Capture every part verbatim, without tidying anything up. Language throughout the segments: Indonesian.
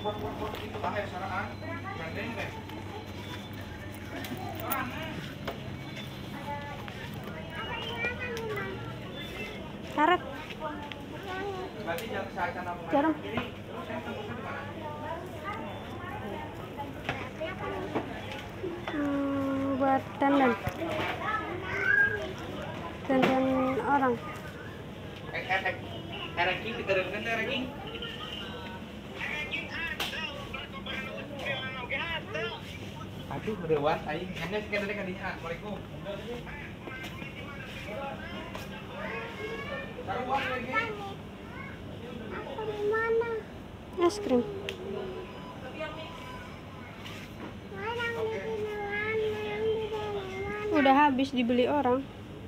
Karet. Jarum. Hmm, buat dandan. Dandan orang. Aduh, dewan aing hanya sekedar kadinya. Assalamualaikum. Taruhan lagi. Mana? Es krim. Udah habis dibeli orang.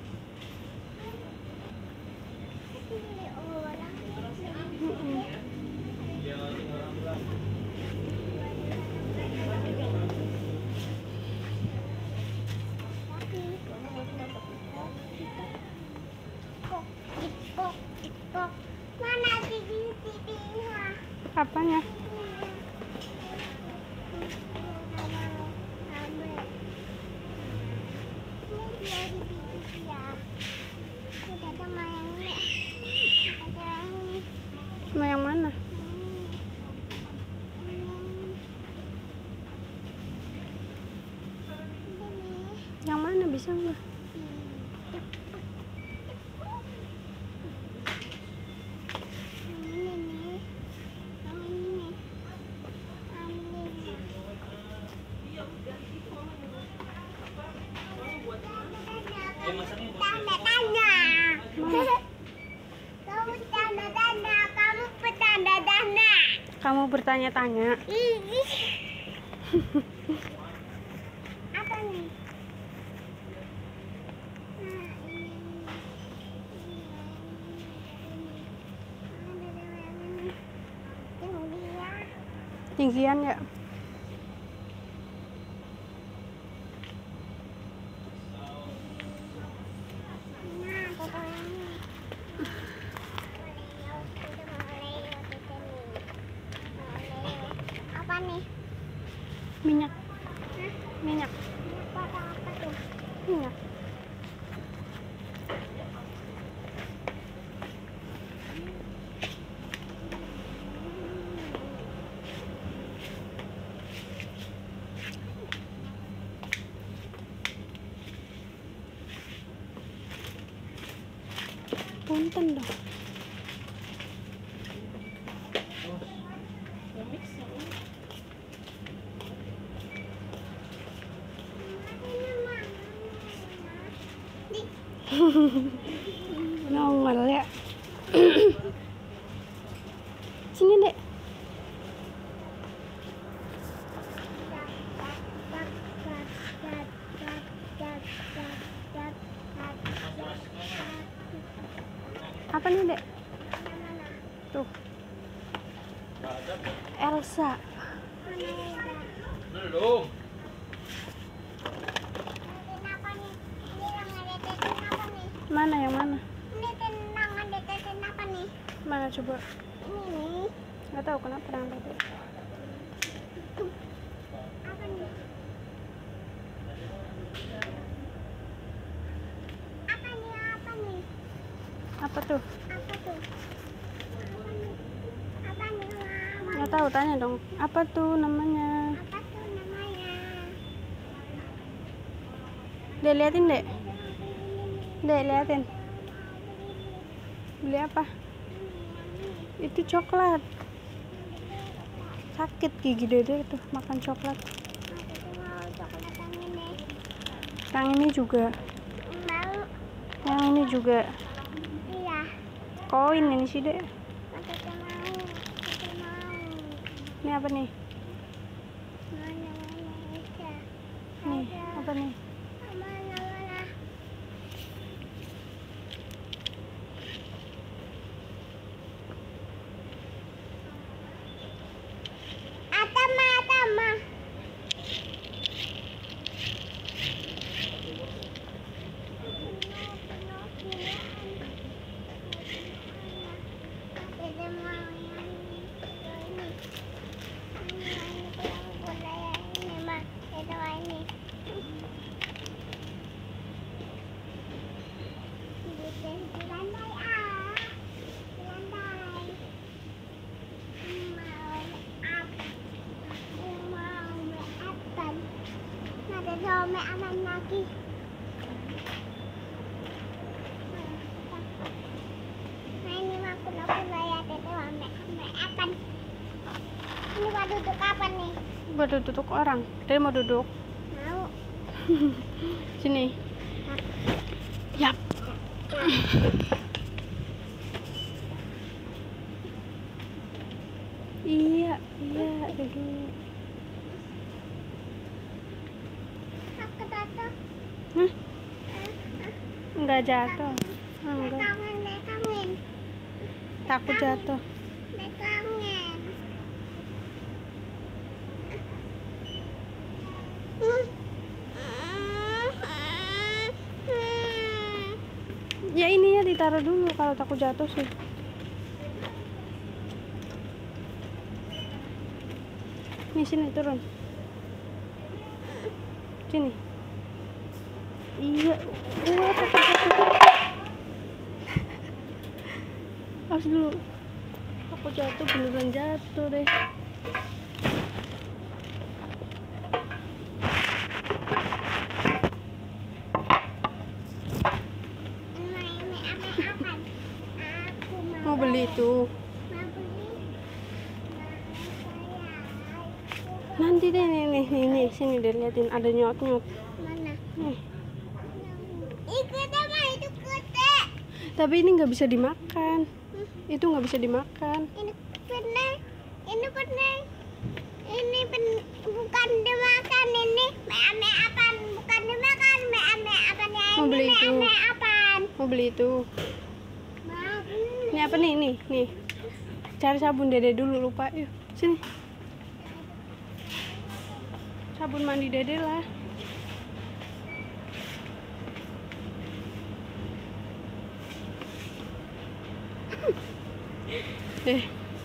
Mana T V T V-nya? Apanya? Sama yang mana? Yang mana bisa nggak? Tanda-tanda. Kamu tanda-tanda, kamu petanda-tanda. Kamu bertanya-tanya. Apa nih? Tinggian ya? Apa nih? Minyak. Hah? Minyak. Apa apa tuh? Minyak. Punten dong. Nongol ya. Sini dek. Apa nih dek? Tuh. Elsa. Belum. Mana yang mana? Ini tentang ada teten apa nih? Mana coba? Ini Nggak tahu kenapa dengan tadi. apa nih? Apa nih? Apa nih? Apa tuh? Apa tuh? Apa nih? Apa nih? Mama? Nggak tahu, tanya dong. Apa tuh namanya? Apa tuh namanya? Dek liatin dek. Dek liatin. Beli apa? Itu coklat. Sakit gigi dede tuh makan coklat. Aku mau coklat yang ini. Yang ini juga. Mau? Yang ini juga. Iya. Koin ini sih dek. Aku tuh mau. Aku mau. Ini apa nih? Mana mana aja. Nih apa nih? Mana mana? Atama atama. lagi. Nah ini mah kuno-kuno ya Dede ame ame apa? Ini mau duduk apa nih? Buat duduk orang. Dede mau duduk. Mau. Sini. Yap. Iya, iya, duduk. Aku jatuh. Hah? Enggak jatuh. Nek Enggak. kangen, nek kangen, Takut jatuh. nek kangen. Ya ini ya ditaruh dulu kalau takut jatuh sih. Nih sini turun. Sini. Iya. Wah, takut jatuh. Awas dulu. Takut jatuh beneran jatuh deh. Ini ini apa apa? Aku mau Mau beli itu. mau beli. Nanti deh nih nih nih, nih. Sini deh liatin ada nyot-nyot. Mana? Nih. Ikut apa itu kute? Tapi ini nggak bisa dimakan. Itu nggak bisa dimakan. Ini benar, ini benar, ini ben, bukan dimakan ini. Me-me apaan? Bukan dimakan. Me-me apaan ya? Mau beli Ini itu. me-me apaan? Mau beli itu. Mau. Ini apa nih? Nih, nih. Cari sabun Dede dulu, lupa. Yuk, sini. Sabun mandi Dede lah. Eh,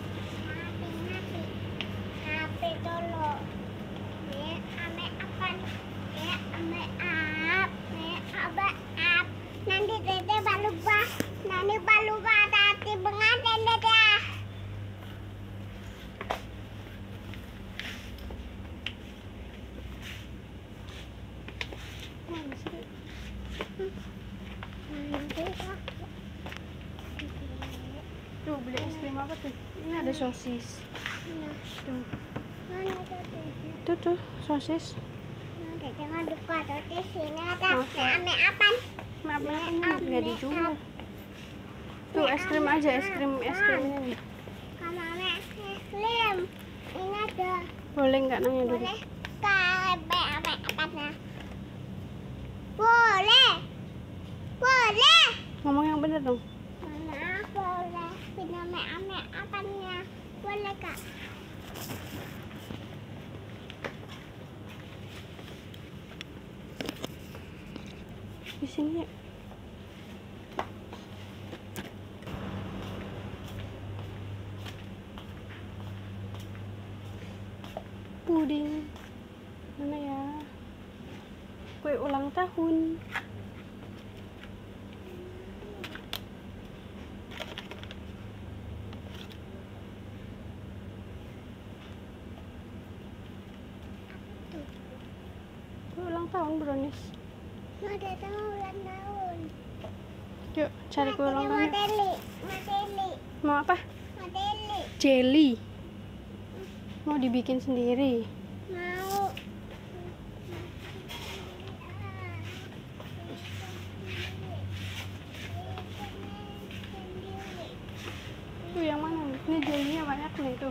Happy dulu. Me ame apaan? Me ame ap. Me aba ap. Nanti Dede baluba. Nanti baluba tadi bengaden Dede. tuh beli es krim apa tuh? Ini ada sosis. Tuh, Mana Dede? tuh, tuh sosis. Nanti jangan lupa di sini ada Maaf, me ame apaan? Maaf, maaf, ini nggak dijual. Tuh es krim aja, es krim, es krimnya nih. Kalau ame es krim ini ada. Boleh nggak nanya dulu? Boleh kak me ame apanya? Boleh. Boleh. Ngomong yang bener dong. Mana boleh? Pindah me ame apanya? Boleh kak? Di sini ya. Puding. Mana ya? Kue ulang tahun. Kue ulang tahun brownies. Mau datang ulang tahun. Yuk cari kue ulang tahun. yuk. Modeli, modeli, Mau apa? modeli. Jelly. Mau dibikin sendiri. Mau. Tuh yang mana nih? Ini jelly-nya banyak nih tuh.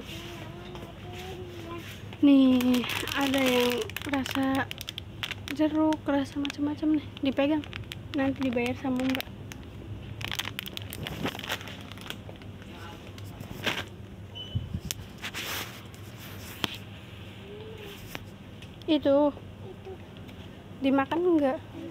Nih ada yang rasa jeruk, rasa macam-macam nih. Dipegang. Nanti dibayar sama Mbak. Itu Itu dimakan enggak?